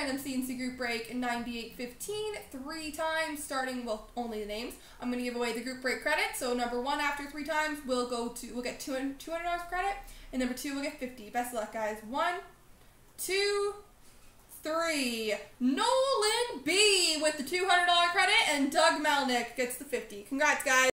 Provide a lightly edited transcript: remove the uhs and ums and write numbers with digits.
random C&C group break in 9815 3 times, starting with only the names. I'm going to give away the group break credit. So number 1 after 3 times we'll get $200 credit, and number 2 we'll get 50. Best of luck, guys. 1, 2, 3. Nolan B with the $200 credit, and Doug Melnick gets the 50. Congrats, guys.